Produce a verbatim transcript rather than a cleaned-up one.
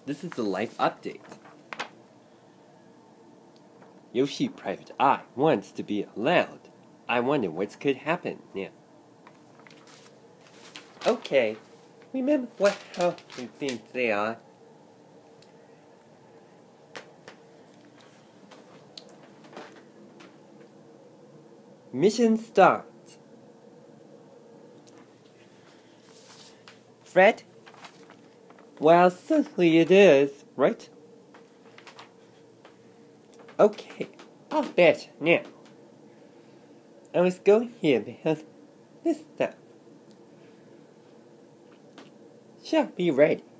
This is the life update. Yoshi Private Eye wants to be allowed. I wonder what could happen now. Okay, remember what how you think they are. Mission start. Fred? Well, certainly it is, right? Okay, I'll bet now. I was going here because this stuff shall be ready.